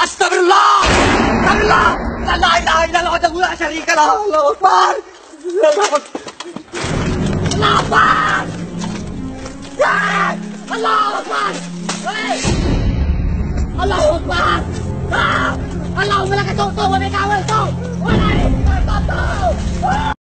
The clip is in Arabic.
استغفر الله استغفر الله، لا اله الا الله وحده لا شريك له، الله اكبر الله اكبر الله اكبر الله اكبر الله اكبر. اللهم لك توبت وبك عملت ولا